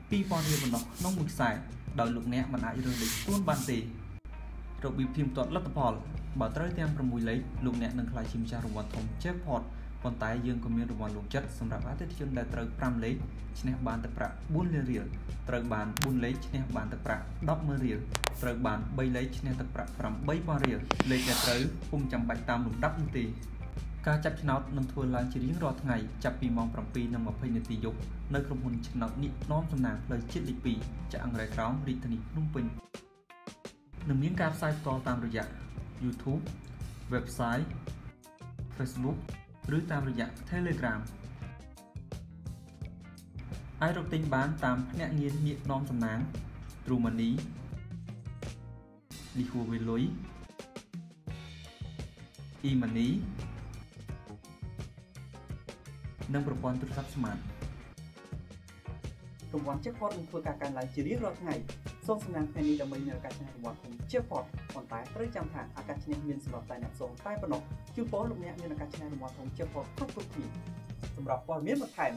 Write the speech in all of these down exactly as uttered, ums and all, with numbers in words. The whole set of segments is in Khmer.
ពីប៉ុនរៀលបណ្ដោះក្នុងមួយខ្សែដោយលោកអ្នកមិនអាចរើសលេខខ្លួនបានទេរបៀបធៀបទាត់លទ្ធផលបើត្រូវទាំងប្រាំមួយលេខលោកអ្នកនឹងក្លាយជាម្ចាស់រង្វាន់ធំ Jackpot ប៉ុន្តែយើងក៏មានរង្វាន់លោកចិត្តសម្រាប់អតិថិជនដែលត្រូវប្រាំលេខឈ្នះបានទឹកប្រាក់បួនលានរៀលត្រូវបានបួនលេខឈ្នះបានទឹកប្រាក់ដប់ម៉ឺនរៀលត្រូវបានបីលេខឈ្នះទឹកប្រាក់ប្រាំបីពាន់រៀលលេខដែលត្រូវពុំចាំបាច់តាមលំដាប់នោះទេការចាប់ឆ្នោតនឹងធ្វើឡើងជារៀងរាល់ថ្ងៃចាប់ពីម៉ោង bảyនិងម្ភៃ នាទីយប់នៅក្រុមហ៊ុនឆ្នោតនេះនាំសំណាងផ្លូវជាតិលេខពីរចាក់អង្រែក្រោមរាជធានីភ្នំពេញនឹងមានការផ្សាយផ្ទាល់តាមរយៈ YouTube Website Facebook ឬតាមរយៈ Telegram អាចរកទិញបានតាមភ្នាក់ងារនាគនាំសំណាង True Money លីហួរវេលុយ E-Money និងប្រព័ន្ធទូរស័ព្ទស្មាតរង្វាន់ Jackpot នឹងធ្វើការកើនឡើងជារៀងរាល់ថ្ងៃសូមសំណាងថ្ងៃនេះដើម្បីមានឱកាសឈ្នះរង្វាន់ធំ Jackpot ប៉ុន្តែត្រូវចាំថាឱកាសឈ្នះមានសម្រាប់តែអ្នកសូមតែប៉ុណ្ណោះជូនពរលោកអ្នកមានឱកាសឈ្នះរង្វាន់ធំ Jackpot គ្រប់គ្រប់គ្នាសម្រាប់ព័ត៌មានបន្ថែម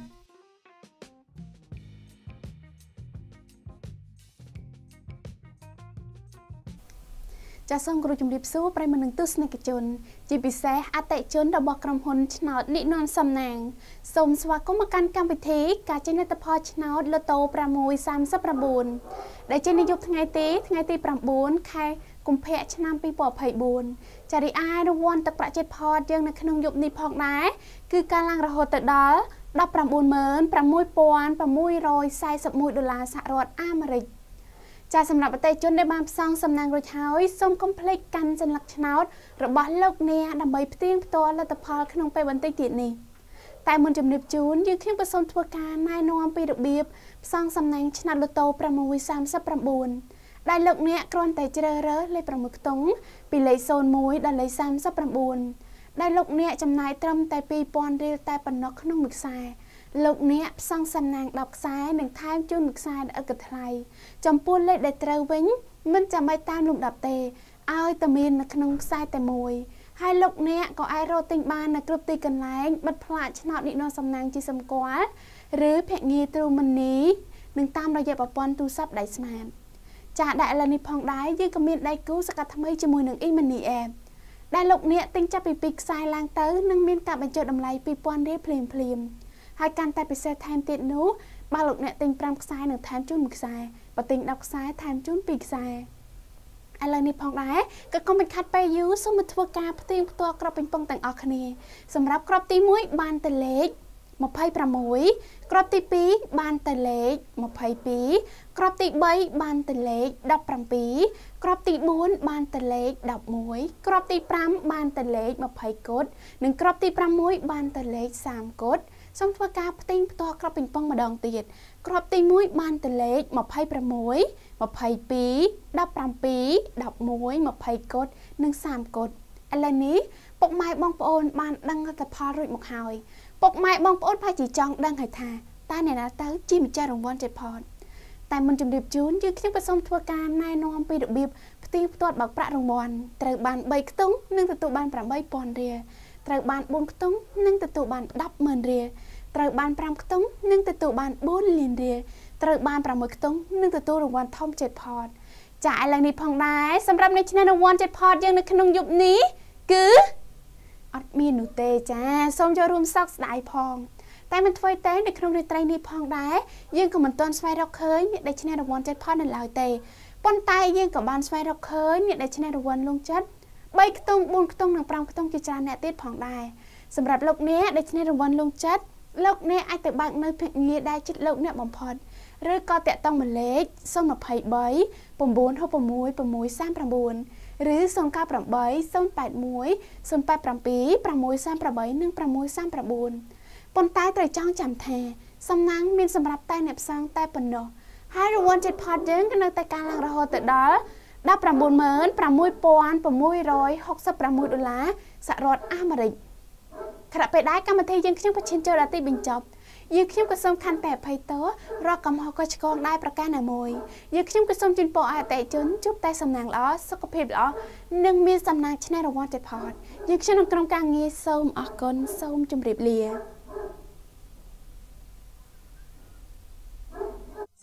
ចាសសូមគោរពជំរាបសួរប្រិយមិត្តនិងទស្សនិកជនជាពិសេសអតិថិជនរបស់ក្រុមហ៊ុនឆ្នោតនិននសំណាងសូមស្វាគមន៍មកកាន់កម្មវិធីការចេញលទ្ធផលឆ្នោតលូតូប្រាំមួយ សាមសិប៩ដែលចេញនៅយប់ថ្ងៃទីថ្ងៃទីប្រាំបួនខែកុម្ភៈឆ្នាំពីរពាន់ยี่สิบสี่ចារីឯរង្វាន់ទឹកប្រាក់ជាតិផតយើងនៅក្នុងយប់នេះផងដែរគឺការឡើងរហូតទៅដល់ ដប់ប្រាំបួនម៉ឺនប្រាំមួយពាន់ប្រាំមួយរយសែសិបមួយដុល្លារសហរដ្ឋអាមេរិកចាសម្រាប់អតិថិជនដែលបានផ្សងសំណាងរួចហើយសូមកុំភ្លេចកាន់សញ្ញាឆ្នោតរបស់លោកអ្នកដើម្បីផ្ទៀងផ្ទាត់លទ្ធផលក្នុងពេលបន្តិចទៀតនេះតែមុនជំរាបជូនយើងខ្ញុំក៏សូមធ្វើការណែនាំពីរបៀបផ្សងសំណាងឆ្នោតលូតូប្រាំមួយ សាមសិប៩ដែលលោកអ្នកគ្រាន់តែជ្រើសរើសលេខប្រាំមួយខ្ទង់ពីលេខศูนย์មួយដល់លេខសាមសិប៩ដែលលោកអ្នកចំណាយត្រឹមតែពីរពាន់រៀលតែប៉ុណ្ណោះក្នុងមួយខ្សែលោកអ្នកផ្សងសំណាងដប់ខ្សែនិងថែមជូនមួយខ្សែដែលឥតគិតថ្លៃចំពោះលេខដែលត្រូវវិញមិនចាំបាច់តាមលំដាប់ទេឲ្យតែមាននៅក្នុងខ្សែតែមួយហើយលោកអ្នកក៏អាចរកទិញបាននៅគ្រប់ទីកន្លែងបិទផ្លាកឆ្នោតនិននសំណាងជាសម្គាល់ឬភ្នាក់ងារ True Money និងតាមរយៈប្រព័ន្ធទូរស័ព្ទដៃស្មាតចាដាក់ឥឡូវនេះផងដែរយើងក៏មានដៃគូសកាត់ថ្មីជាមួយនឹង E-Money App ដែលលោកអ្នកទិញចាប់ពីពីរខ្សែឡើងទៅនឹងមានការបញ្ចុះតម្លៃពីរពាន់រៀលភ្លាមភ្លាមហើយកាន់តែពិសេសថែមទៀតនោះបើលោកអ្នកទិញប្រាំខ្សែនឹងថែមជូនមួយខ្សែបើទិញដប់ខ្សែថែមជូនពីរខ្សែឥឡូវនេះផងដែរក៏កុំបញ្ខាត់ពេលយូរសូមមកធ្វើការផ្ទៀងផ្ទាត់ក្របពេញពងទាំងអស់គ្នាសម្រាប់ក្របទីមួយបានតែលេខម្ភៃប្រាំមួយក្របទីពីរបានតែលេខម្ភៃពីរក្របទីបីបានតែលេខដប់ប្រាំពីរក្របទីបួនបានតែលេខដប់មួយក្របទីប្រាំបានតែលេខម្ភៃគត់និងក្របទីប្រាំមួយបានតែលេខសាមគត់សូមធ្វើការផ្ទៃផ្ទាល់ក្របពេញពងម្ដងទៀតក្របទីមួយបានតែលេខម្ភៃប្រាំមួយម្ភៃពីរដប់ប្រាំពីរដប់មួយម្ភៃគត់និងសាមគត់ឥឡូវនេះពុកម៉ែបងប្អូនបានដឹងលទ្ធផលរួចមកហើយពុកម៉ែបងប្អូនប្រហែលជាចង់ដឹងហើយថាតើអ្នកណាទៅជាម្ចាស់រង្វាន់Jackpotតែមុនជម្រាបជូនយើងខ្ញុំក៏សូមធ្វើការណែនាំពីរបៀបផ្ទៀងផ្ទាត់បើកប្រាក់រង្វាន់ត្រូវបានបីខ្ទង់និងទទួលបានប្រាំបីពាន់រៀលត្រូវបានបួនខ្ទង់និងទទួលបានដប់ម៉ឺនរៀលត្រូវបានប្រាំខ្ទង់និងទទួលបានបួនលានរៀលត្រូវបានប្រាំមួយខ្ទង់និងទទួលរង្វាន់ធំJackpotចាឥឡូវនេះផងដែរសម្រាប់អ្នកឈ្នះរង្វាន់Jackpotយើងនៅក្នុងយប់នេះគឺអត់មាននោះទេចាសូមចូលរួមសោកស្ដាយផងតែមិនធ្វើទេនៅក្នុងរាត្រីនេះផងដែរយើងក៏មិនទាន់ស្វែងរកឃើញអ្នកដែលឈ្នះរង្វាន់Jackpotនៅឡើយទេប៉ុន្តែយើងក៏បានស្វែងរកឃើញអ្នកដែលឈ្នះរង្វាន់លងចិត្តបីខ្ទង់បួនខ្ទង់និងប្រាំខ្ទង់ជាច្រើនអ្នកទៀតផងដែរសម្រាប់លោកអ្នកដែលឈ្នះរង្វាន់លងចិត្តលោកអ្នកអាចទៅបើកនៅភ្នាក់ងារដែលជិតលោកអ្នកបំផុតឬក៏តាក់ទងមួយលេខศูนย์ ยี่สิบสาม เก้า หก หก หก หก สาม เก้า ឬศูนย์ เก้า แปด ศูนย์ แปด หนึ่ง ศูนย์ แปด เจ็ด หก สาม แปด និង หก สาม เก้า ប៉ុន្តែត្រូវចងចាំថាសំណាងមានសម្រាប់តែអ្នកផ្សងតែប៉ុណ្ណោះហើយរង្វាន់Jackpotយើងក៏នៅតែការឡើងរហូតទៅដល់ដប់ប្រាំបួនម៉ឺនប្រាំមួយពាន់ប្រាំមួយរយហុកសិបប្រាំមួយដុល្លារសហរដ្ឋអាមេរិកខណៈពេលដែរកម្មវិធីយើងខ្ញុំក៏ឈានចូលដល់ទីបញ្ចប់យើងខ្ញុំក៏សូមខន្តីអភ័យទោសរកកំហុសខុសឆ្គងដែរប្រការណាមួយយើងខ្ញុំក៏សូមជូនពរអតិថិជនជួបតែសំណាងល្អសុខភាពល្អនិងមានសំណាងឈ្នះរង្វាន់Jackpotយើងខ្ញុំក្នុងក្រុមការងារសូមអរគុណសូមជម្រាបលាសួ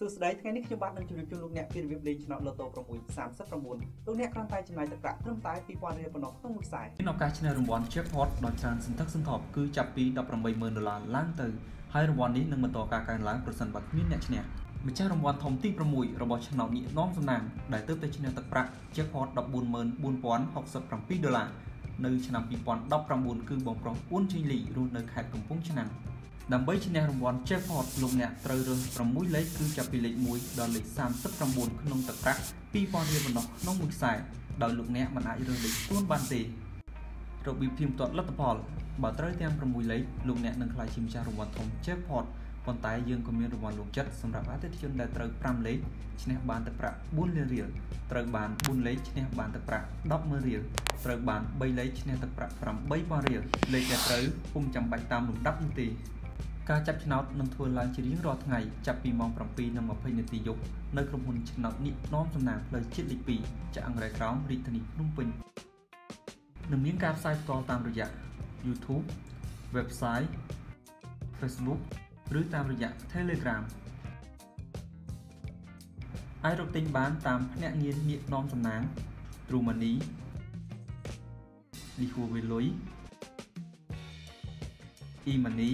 សួស្តីថ្ងៃនេះខ្ញុំបាទនឹងជម្រាបជូនលោកអ្នកពីរបៀបលេងឆ្នោតឡូតូ6 39លោកអ្នកគ្រាន់តែចំណាយទឹកប្រាក់ត្រឹមតែ ពីរពាន់រៀលប៉ុណ្ណោះក្នុងមួយខ្សែមានឱកាសឈ្នះរង្វាន់ Jackpot ដ៏ច្រើនសន្ធឹកសន្ធាប់គឺចាប់ពី ដប់ប្រាំបីម៉ឺន ដុល្លារឡើងទៅហើយរង្វាន់នេះនឹងបន្តការកើនឡើងប្រសិនបើគ្មានអ្នកឈ្នះម្ចាស់រង្វាន់ធំទី6របស់ឆ្នោតនេះនាំសំណាងដែលទើបតែឈ្នះទឹកប្រាក់ Jackpot ដប់បួនម៉ឺនបួនពាន់ហកសិបប្រាំពីរ ដុល្លារនៅឆ្នាំ ពីរពាន់ដប់ប្រាំបួន គឺបងប្រុសអ៊ុនជីលីរស់នៅខេត្តកំពង់ឆ្នាំងដើម្បីឈ្នះរង្វាន់ Jackpot លោកអ្នកត្រូវរើសប្រាំមួយលេខគឺចាប់ពីលេខមួយដល់លេខសាមសិបប្រាំបួនក្នុងទឹកប្រាក់ ពីរពាន់រៀលប៉ុណ្ណោះក្នុងមួយខ្សែដោយលោកអ្នកមិនអាចរើសលេខទួនបានទេរបៀបផ្ទៀងផ្ទាត់លទ្ធផលបើត្រូវទាំងប្រាំមួយលេខលោកអ្នកនឹងក្លាយជាម្ចាស់រង្វាន់ធំ Jackpot ប៉ុន្តែយើងក៏មានរង្វាន់លោកចិត្តសម្រាប់អតិថិជនដែលត្រូវប្រាំលេខឈ្នះបានទឹកប្រាក់បួនលានរៀលត្រូវបានបួនលេខឈ្នះបានទឹកប្រាក់ដប់ម៉ឺនរៀលត្រូវបានបីលេខឈ្នះទឹកប្រាក់ប្រាំបីពាន់រៀលលេខដែលត្រូវពុំចាំបាច់តាមលំដាប់នោះទេការចាប់ឆ្នោតនឹងធ្វើឡើងជារៀងរាល់ថ្ងៃចាប់ពីម៉ោង ប្រាំពីរ និង ម្ភៃ នាទីយប់នៅក្រុមហ៊ុនឆ្នោតនេះនាំសំណាងផ្លូវជាតិលេខ ពីរ ចាក់អង្រែក្រោមរាជធានីភ្នំពេញនឹងមានការផ្សាយផ្ទាល់តាមរយៈ YouTube Website Facebook ឬតាមរយៈ Telegram អាចរកទិញបានតាមភ្នាក់ងារនាគនាំសំណាង True Money លីហួរវេលុយ E-Money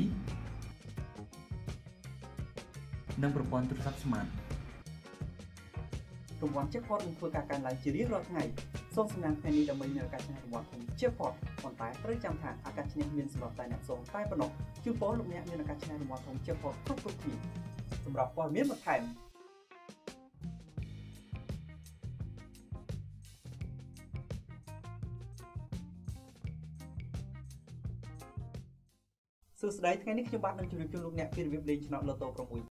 និងប្រព័ន្ធទូរស័ព្ទស្មាតរង្វាន់ Jackpot នឹងធ្វើការកើនឡើងជារៀងរាល់ថ្ងៃសូមសំណាងថ្ងៃនេះដើម្បីមានឱកាសឈ្នះរង្វាន់ធំ Jackpot ប៉ុន្តែត្រូវចាំថាឱកាសឈ្នះមានសម្រាប់តែអ្នកសូមតែប៉ុណ្ណោះជូនពរលោកអ្នកមានឱកាសឈ្នះរង្វាន់ធំ Jackpot គ្រប់គ្រប់គ្នាសម្រាប់ព័ត៌មានបន្ថែមសួស្តីថ្ងៃនេះខ្ញុំបាទនឹងជម្រាបជូនលោកអ្នកពីរបៀបលេងឆ្នោតឡូតូ6